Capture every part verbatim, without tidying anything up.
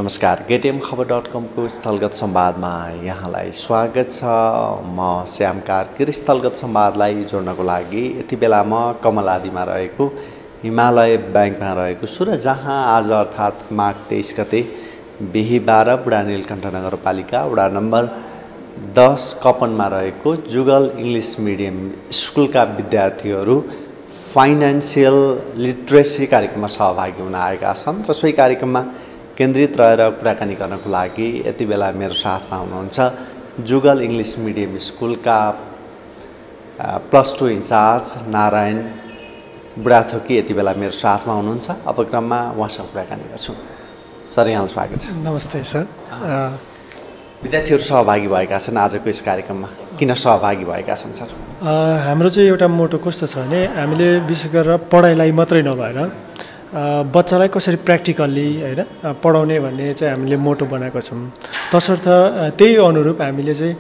नमस्कार, गेटिएम खबर डट कम को स्थलगत संवादमा यहाँलाई स्वागत छ। म श्याम कार्की। स्थलगत संवादलाई जोड्नको लागि यति बेला म कमलादीमा रहेको हिमालय ब्याङ्कमा रहेको छु र जहाँ आज अर्थात् माघ तेइस गते बिहीबार बुढा नीलकण्ठ नगरपालिका वडा नम्बर दस कपनमा रहेको जुगल इङ्ग्लिस मिडियम स्कुलका विद्यार्थीहरू फाइनान्सियल लिट्रेसी कार्यक्रममा सहभागी हुन आएका छन् र सोही कार्यक्रममा केन्द्रित रहेर कुराकानी गर्नको लागि यति बेला मेरो साथमा हुनुहुन्छ जुगल इङ्ग्लिस मिडियम स्कुलका plus two incharge Narayan Budhathoki यति बेला मेरो साथमा हुनुहुन्छ। अब क्रममा उहाँसँग कुराकानी गर्छौँ। सर, यहाँलाई स्वागत छ। नमस्ते सर। विद्यार्थीहरू सहभागी भएका छन् आजको यस कार्यक्रममा, किन सहभागी भएका छन् सर? हाम्रो चाहिँ एउटा मोटो कस्तो छ भने हामीले विशेष गरेर पढाइलाई मात्रै नभएर बच्चालाई कसरी प्र्याक्टिकल्ली होइन पढाउने भन्ने चाहिँ हामीले मोटो बनाएको छौँ। तसर्थ त्यही अनुरूप हामीले चाहिँ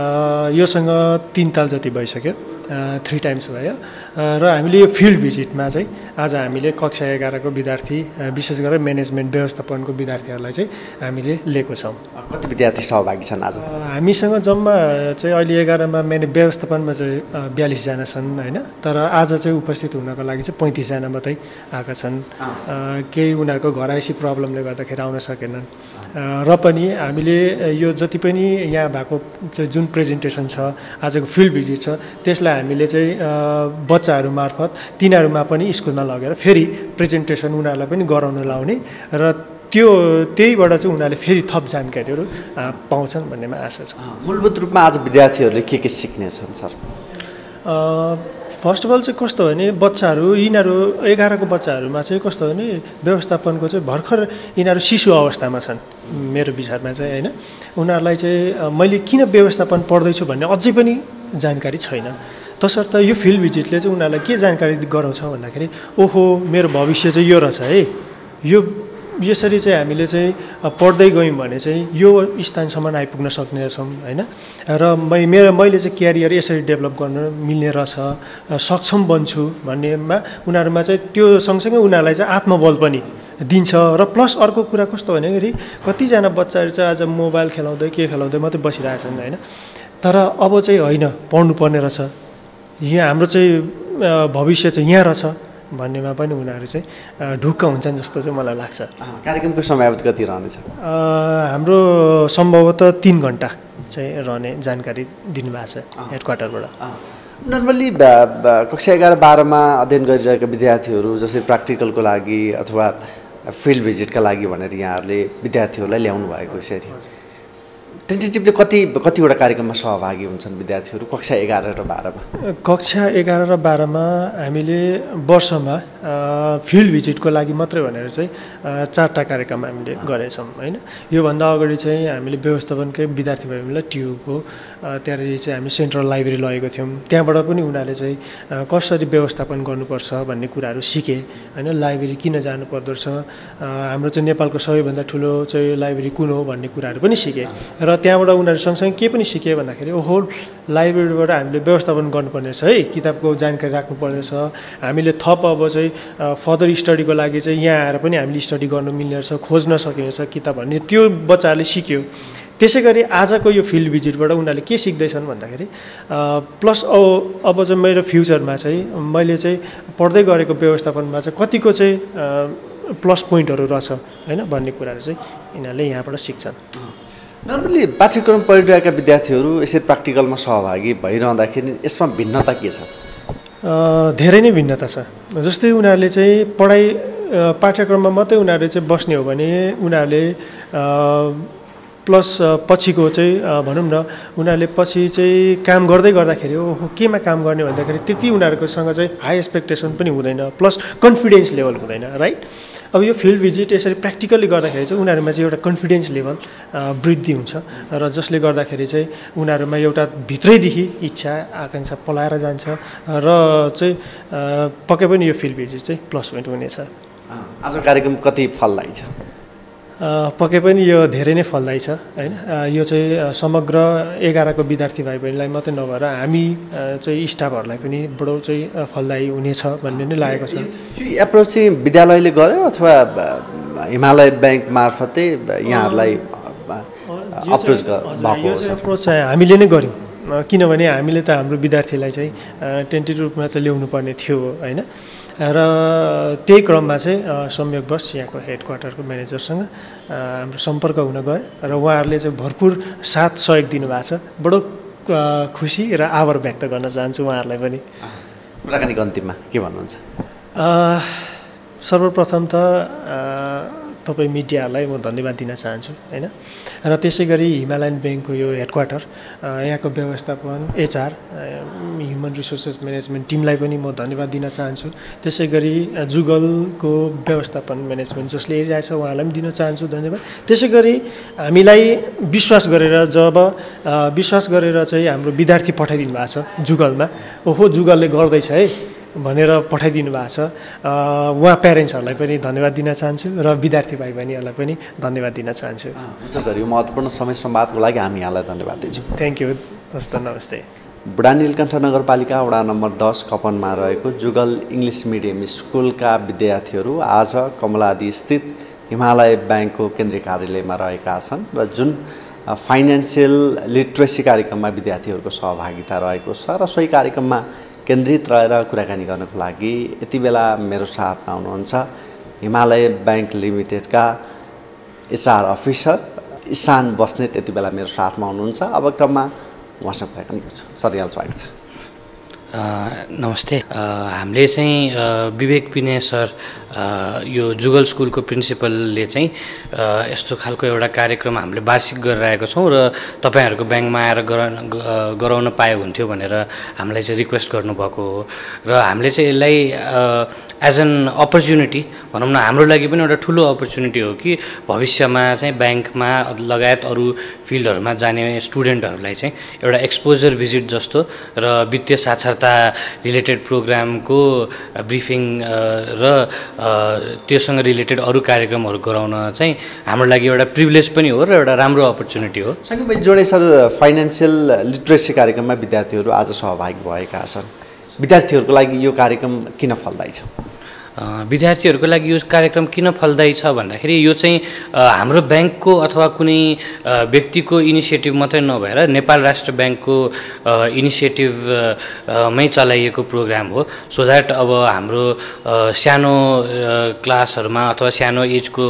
योसँग तिन ताल जति भइसक्यो, थ्री टाइम्स भयो र हामीले यो फिल्ड भिजिटमा चाहिँ आज हामीले कक्षा एघारको विद्यार्थी विशेष गरेर म्यानेजमेन्ट व्यवस्थापनको विद्यार्थीहरूलाई चाहिँ हामीले लिएको छौँ। कति विद्यार्थी सहभागी छन् आज? हामीसँग जम्मा चाहिँ अहिले एघारमा म्याने व्यवस्थापनमा चाहिँ बयालिसजना छन् होइन, तर आज चाहिँ उपस्थित हुनको लागि चाहिँ पैँतिसजना मात्रै आएका छन्। केही उनीहरूको घरआइसी प्रब्लमले गर्दाखेरि आउन सकेनन् र पनि हामीले यो जति पनि यहाँ भएको चाहिँ जुन प्रेजेन्टेसन छ, आजको फिल्ड भिजिट छ, त्यसलाई हामीले चाहिँ बच्चाहरू मार्फत तिनीहरूमा पनि स्कुलमा लगेर फेरि प्रेजेन्टेसन उनीहरूलाई पनि गराउन लाउने र त्यो त्यहीबाट चाहिँ उनीहरूले फेरि थप जानकारीहरू पाउँछन् भन्नेमा आशा छ। मूलभूत रूपमा आज विद्यार्थीहरूले के के सिक्नेछन् सर? फर्स्ट अफ अल चाहिँ कस्तो भने बच्चाहरू यिनीहरू एघारको बच्चाहरूमा चाहिँ कस्तो भने व्यवस्थापनको चाहिँ भर्खर यिनीहरू शिशु अवस्थामा छन् मेरो विचारमा चाहिँ होइन। उनीहरूलाई चाहिँ मैले किन व्यवस्थापन पढ्दैछु भन्ने अझै पनि जानकारी छैन। तसर्थ यो फिल्ड भिजिटले चाहिँ उनीहरूलाई के जानकारी गराउँछ भन्दाखेरि ओहो मेरो भविष्य चाहिँ यो रहेछ है, यो यसरी चाहिँ हामीले चाहिँ पढ्दै गयौँ भने चाहिँ यो स्थानसम्म आइपुग्न सक्ने रहेछौँ होइन। र मै मेरो मैले चाहिँ क्यारियर यसरी डेभलप गर्न मिल्ने रहेछ, सक्षम बन्छु भन्नेमा उनीहरूमा चाहिँ त्यो सँगसँगै उनीहरूलाई चाहिँ आत्मबल पनि दिन्छ। र प्लस अर्को कुरा कस्तो भनेखेरि कतिजना बच्चाहरू चाहिँ आज मोबाइल खेलाउँदै के खेलाउँदै मात्रै बसिरहेछन् होइन, तर अब चाहिँ होइन पढ्नुपर्ने रहेछ, यहाँ हाम्रो चाहिँ भविष्य चाहिँ यहाँ रहेछ भन्नेमा पनि उनीहरू चाहिँ ढुक्क हुन्छन् जस्तो चाहिँ मलाई लाग्छ। कार्यक्रमको समयावधि कति रहनेछ? हाम्रो सम्भवतः तिन घन्टा चाहिँ रहने जानकारी दिनुभएको छ हेड क्वार्टरबाट। नर्मल्ली कक्षा एघार बाह्रमा अध्ययन गरिरहेका विद्यार्थीहरू जसरी प्र्याक्टिकलको लागि अथवा फिल्ड भिजिटका लागि भनेर यहाँहरूले विद्यार्थीहरूलाई ल्याउनु भएको यसरी टेन्टेटिभली कति कतिवटा कार्यक्रममा सहभागी हुन्छन् विद्यार्थीहरू कक्षा एघार र बाह्रमा? कक्षा एघार र बाह्रमा हामीले वर्षमा फिल्ड भिजिटको लागि मात्रै भनेर चाहिँ चारवटा कार्यक्रम हामीले गरेछौँ होइन। योभन्दा अगाडि चाहिँ हामीले व्यवस्थापनकै विद्यार्थी भएकोलाई ट्युबको त्यहाँनिर चाहिँ हामी सेन्ट्रल लाइब्रेरी लगेको थियौँ। त्यहाँबाट पनि उनीहरूले चाहिँ कसरी व्यवस्थापन गर्नुपर्छ भन्ने कुराहरू सिके होइन। लाइब्रेरी किन जानुपर्दो रहेछ, हाम्रो चाहिँ नेपालको सबैभन्दा ठुलो चाहिँ लाइब्रेरी कुन हो भन्ने कुराहरू पनि सिके र त्यहाँबाट उनीहरू सँगसँगै के पनि सिके भन्दाखेरि ओहो लाइब्रेरीबाट हामीले व्यवस्थापन गर्नुपर्ने छ है, किताबको जानकारी राख्नुपर्ने छ, हामीले थप अब चाहिँ फर्दर स्टडीको लागि चाहिँ यहाँ आएर पनि हामीले स्टडी गर्नु मिल्ने रहेछ, खोज्न सकिने छ किताब भन्ने त्यो बच्चाहरूले सिक्यो। त्यसै गरी आजको यो फिल्ड भिजिटबाट उनीहरूले के सिक्दैछन् भन्दाखेरि प्लस अब अब चाहिँ मेरो फ्युचरमा चाहिँ मैले चाहिँ पढ्दै गरेको व्यवस्थापनमा चाहिँ कतिको चाहिँ प्लस पोइन्टहरू रहेछ होइन भन्ने कुराहरू चाहिँ यिनीहरूले यहाँबाट सिक्छन्। नर्मली पाठ्यक्रम पढिरहेका विद्यार्थीहरू यसरी प्र्याक्टिकलमा सहभागी भइरहँदाखेरि यसमा भिन्नता के छ? धेरै नै भिन्नता छ। जस्तै उनीहरूले चाहिँ पढाइ पाठ्यक्रममा मात्रै उनीहरूले चाहिँ बस्ने हो भने उनीहरूले प्लस पछिको चाहिँ भनौँ न उनीहरूले पछि चाहिँ काम गर्दै गर्दाखेरि ओहो केमा काम गर्ने भन्दाखेरि त्यति उनीहरूकोसँग चाहिँ हाई एक्सपेक्टेसन पनि हुँदैन, प्लस कन्फिडेन्स लेभल हुँदैन राइट। अब यो फिल्ड भिजिट यसरी प्र्याक्टिकली गर्दाखेरि चाहिँ उनीहरूमा चाहिँ एउटा कन्फिडेन्स लेभल वृद्धि हुन्छ र जसले गर्दाखेरि चाहिँ उनीहरूमा एउटा भित्रैदेखि इच्छा आकाङ्क्षा पलाएर जान्छ र चाहिँ पक्कै पनि यो फिल्ड भिजिट चाहिँ प्लस पोइन्ट हुनेछ। आज कार्यक्रम कति फलदायी छ? पक्कै पनि यो धेरै नै फलदायी छ हैन। यो चाहिँ समग्र एघारको विद्यार्थी भाइ बहिनीलाई मात्रै नभएर हामी चाहिँ स्टाफहरूलाई पनि बडो चाहिँ फलदायी हुनेछ भन्ने नै लागेको छ। यो एप्रोच चाहिँ विद्यालयले गर्यो अथवा हिमालय ब्याङ्क मार्फतै यहाँहरूलाई अप्रोच भएको हो? अप्रोच चाहिँ हामीले नै गऱ्यौँ, किनभने हामीले त हाम्रो विद्यार्थीलाई चाहिँ टेन्टेटिभ रूपमा चाहिँ ल्याउनु पर्ने थियो होइन। र त्यही क्रममा चाहिँ संयोगवश यहाँको हेड क्वार्टरको म्यानेजरसँग हाम्रो सम्पर्क हुन गयो र उहाँहरूले चाहिँ भरपुर साथ सहयोग दिनुभएको छ। बडो खुसी र आभार व्यक्त गर्न चाहन्छु उहाँहरूलाई पनि। कुराकानीको अन्तिममा के भन्नुहुन्छ? सर्वप्रथम त तपाईँ मिडियाहरूलाई म धन्यवाद दिन चाहन्छु होइन। र त्यसै गरी हिमालयन ब्याङ्कको यो हेड क्वार्टर, यहाँको व्यवस्थापन, एचआर, ह्युमन रिसोर्सेस म्यानेजमेन्ट टिमलाई पनि म धन्यवाद दिन चाहन्छु। त्यसै गरी जुगलको व्यवस्थापन म्यानेजमेन्ट जसले हेरिरहेछ उहाँलाई पनि दिन चाहन्छु धन्यवाद। त्यसै गरी हामीलाई विश्वास गरेर जब विश्वास गरेर चाहिँ हाम्रो विद्यार्थी पठाइदिनु भएको छ जुगलमा, ओहो जुगलले गर्दैछ है भनेर पठाइदिनु भएको छ, उहाँ प्यारेन्ट्सहरूलाई पनि धन्यवाद दिन चाहन्छु र विद्यार्थी भाइ बहिनीहरूलाई पनि धन्यवाद दिन चाहन्छु। हुन्छ सर, यो महत्त्वपूर्ण समय संवादको लागि हामी यहाँलाई धन्यवाद दिन्छौँ। Thank you. हस् त, नमस्ते। बुढा नीलकण्ठ नगरपालिका वडा नम्बर दस कपनमा रहेको जुगल इङ्ग्लिस मिडियम स्कुलका विद्यार्थीहरू आज कमलादी स्थित हिमालय ब्याङ्कको केन्द्रीय कार्यालयमा रहेका छन् र जुन फाइनेन्सियल लिट्रेसी कार्यक्रममा विद्यार्थीहरूको सहभागिता रहेको छ र सोही कार्यक्रममा केन्द्रित रहेर कुराकानी गर्नको लागि यति बेला मेरो साथमा हुनुहुन्छ हिमालय ब्याङ्क लिमिटेडका एचआर अफिसर इसान बस्नेत यति बेला मेरो साथमा हुनुहुन्छ। अब क्रममा उहाँसँग कुराकानी गर्छु। सर, यहाँलाई स्वागत छ। नमस्ते। हामीले चाहिँ विवेक विनय सर यो जुगल स्कुलको प्रिन्सिपलले चाहिँ यस्तो खालको एउटा कार्यक्रम हामीले वार्षिक गरिरहेको छौँ र तपाईँहरूको ब्याङ्कमा आएर गराउन पाए हुन्थ्यो भनेर हामीलाई चाहिँ रिक्वेस्ट गर्नुभएको हो र हामीले चाहिँ यसलाई एज एन अपर्च्युनिटी भनौँ न, हाम्रो लागि पनि एउटा ठुलो अपर्च्युनिटी हो कि भविष्यमा चाहिँ ब्याङ्कमा लगायत अरू फिल्डहरूमा जाने स्टुडेन्टहरूलाई चाहिँ एउटा एक्सपोजर भिजिट जस्तो र वित्तीय साक्षरता रिलेटेड प्रोग्रामको ब्रिफिङ र त्योसँग रिलेटेड अरू कार्यक्रमहरू गराउन चाहिँ हाम्रो लागि एउटा प्रिभिलेज पनि हो र एउटा राम्रो अपर्च्युनिटी हो। सँगै जोडे सर, फाइनेन्सियल लिट्रेसी कार्यक्रममा विद्यार्थीहरू आज सहभागी भएका छन्। विद्यार्थीहरूको लागि यो कार्यक्रम किन फलदायी छ? विद्यार्थीहरूको लागि यो कार्यक्रम किन फलदायी छ भन्दाखेरि यो चाहिँ हाम्रो ब्याङ्कको अथवा कुनै व्यक्तिको इनिसिएटिभ मात्रै नभएर नेपाल राष्ट्र ब्याङ्कको इनिसिएटिभमै चलाइएको प्रोग्राम हो। सो द्याट अब हाम्रो सानो क्लासहरूमा अथवा सानो एजको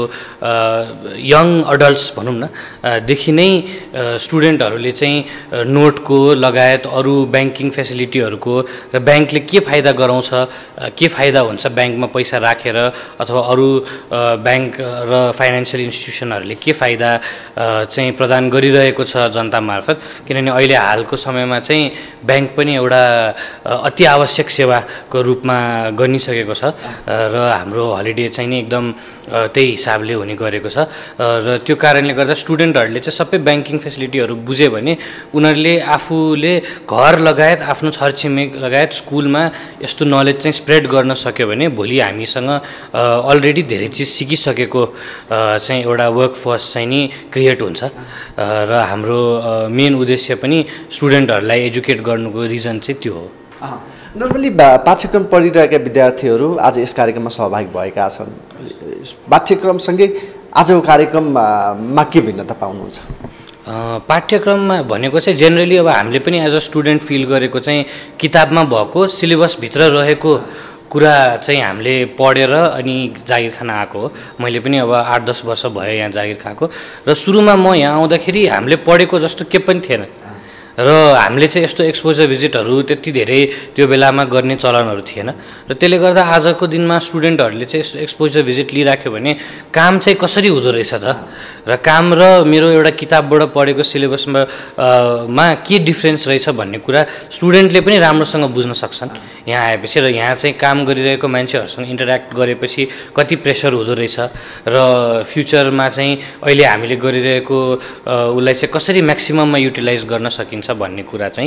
यङ अडल्ट्स भनौँ न देखि नै स्टुडेन्टहरूले चाहिँ नोटको लगायत अरू ब्याङ्किङ फेसिलिटीहरूको र ब्याङ्कले के फाइदा गराउँछ, के फाइदा हुन्छ ब्याङ्कमा पैसा राखेर अथवा अरू ब्याङ्क र फाइनेन्सियल इन्स्टिट्युसनहरूले के फाइदा चाहिँ प्रदान गरिरहेको छ जनता मार्फत। किनभने अहिले हालको समयमा चाहिँ ब्याङ्क पनि एउटा अति आवश्यक सेवाको रूपमा गनिसकेको छ र हाम्रो हलिडे चाहिँ नि एकदम त्यही हिसाबले हुने गरेको छ र त्यो कारणले गर्दा स्टुडेन्टहरूले चाहिँ सबै ब्याङ्किङ फेसिलिटीहरू बुझ्यो भने उनीहरूले आफूले घर लगायत आफ्नो छरछिमेक लगायत स्कुलमा यस्तो नलेज चाहिँ स्प्रेड गर्न सक्यो भने भोलि हामीसँग अलरेडी धेरै चिज सिकिसकेको चाहिँ एउटा वर्कफोर्स चाहिँ नि क्रिएट हुन्छ र हाम्रो मेन उद्देश्य पनि स्टुडेन्टहरूलाई एजुकेट गर्नुको रिजन चाहिँ त्यो हो। नर्मली पाठ्यक्रम पढिरहेका विद्यार्थीहरू आज यस कार्यक्रममा सहभागी भएका छन्। पाठ्यक्रमसँगै आजको कार्यक्रममा के भिन्नता पाउनुहुन्छ? पाठ्यक्रममा भनेको चाहिँ जेनरली अब हामीले पनि एज अ स्टुडेन्ट फिल गरेको चाहिँ किताबमा भएको सिलेबसभित्र रहेको कुरा चाहिँ हामीले पढेर अनि जागिर खान आएको हो। मैले पनि अब आठ दस वर्ष भयो यहाँ जागिर खाएको र सुरुमा म यहाँ आउँदाखेरि हामीले पढेको जस्तो के पनि थिएन र हामीले चाहिँ यस्तो एक्सपोजर भिजिटहरू त्यति धेरै त्यो बेलामा गर्ने चलनहरू थिएन र त्यसले गर्दा आजको दिनमा स्टुडेन्टहरूले चाहिँ यस्तो एक्सपोजर भिजिट लिइराख्यो भने काम चाहिँ कसरी हुँदो रहेछ त र काम र मेरो एउटा किताबबाट पढेको सिलेबसमा मा के डिफ्रेन्स रहेछ भन्ने कुरा स्टुडेन्टले पनि राम्रोसँग बुझ्न सक्छन् यहाँ आएपछि र यहाँ चाहिँ काम गरिरहेको मान्छेहरूसँग इन्टरेक्ट गरेपछि कति प्रेसर हुँदो रहेछ र फ्युचरमा चाहिँ अहिले हामीले गरिरहेको उसलाई चाहिँ कसरी म्याक्सिमममा युटिलाइज गर्न सकिन्छ भन्ने कुरा चाहिँ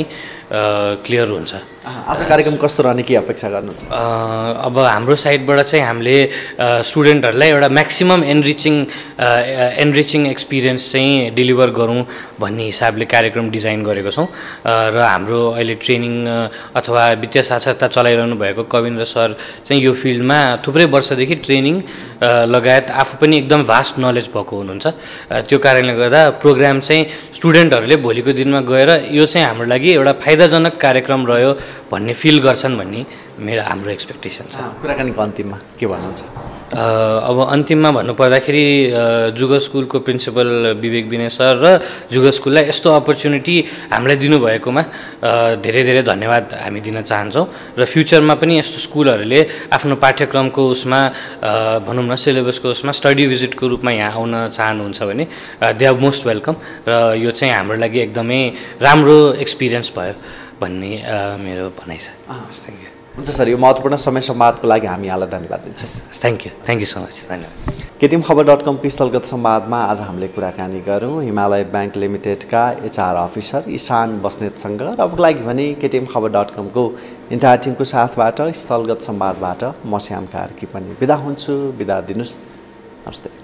क्लियर हुन्छ। आज कार्यक्रम कस्तो रहने के अपेक्षा गर्नुहुन्छ? अब हाम्रो साइडबाट चाहिँ हामीले स्टुडेन्टहरूलाई एउटा म्याक्सिमम एनरिचिङ एनरिचिङ एक्सपिरियन्स चाहिँ डेलिभर गरौँ भन्ने हिसाबले कार्यक्रम डिजाइन गरेको छौँ र हाम्रो अहिले ट्रेनिङ अथवा वित्तीय साक्षरता चलाइरहनु भएको कविन्द्र सर चाहिँ यो फिल्डमा थुप्रै वर्षदेखि ट्रेनिङ लगायत आफू पनि एकदम भास्ट नलेज भएको हुनुहुन्छ। त्यो कारणले गर्दा प्रोग्राम चाहिँ स्टुडेन्टहरूले भोलिको दिनमा गएर यो चाहिँ हाम्रो लागि एउटा फाइदाजनक कार्यक्रम रह्यो भन्ने फिल गर्छन् भन्ने मेरो हाम्रो एक्सपेक्टेसन छ। कुराकानीको अन्तिममा के भन्नुहुन्छ? अब अन्तिममा भन्नुपर्दाखेरि जुग स्कुलको प्रिन्सिपल विवेक विनय सर र जुग स्कुललाई यस्तो अपर्च्युनिटी हामीलाई दिनुभएकोमा धेरै धेरै धन्यवाद हामी दिन चाहन्छौँ र फ्युचरमा पनि यस्तो स्कुलहरूले आफ्नो पाठ्यक्रमको उसमा भनौँ न सिलेबसको उसमा स्टडी भिजिटको रूपमा यहाँ आउन चाहनुहुन्छ भने दे आर मोस्ट वेलकम र यो चाहिँ हाम्रो लागि एकदमै राम्रो एक्सपिरियन्स भयो भन्ने मेरो भनाइ छ। Thank you. हुन्छ सर, यो महत्त्वपूर्ण समय संवादको लागि हामी यहाँलाई धन्यवाद दिन्छौँ। Thank you thank you so much. धन्यवाद। केटिएम खबर डट कमको स्थलगत संवादमा आज हामीले कुराकानी गऱ्यौँ हिमालय ब्याङ्क लिमिटेडका एचआर अफिसर इशान बस्नेतसँग र अबको लागि भने केटिएम खबर डट कमको इन्टायर टिमको साथबाट स्थलगत संवादबाट म श्याम कार्की पनि बिदा हुन्छु। बिदा दिनुहोस्। नमस्ते।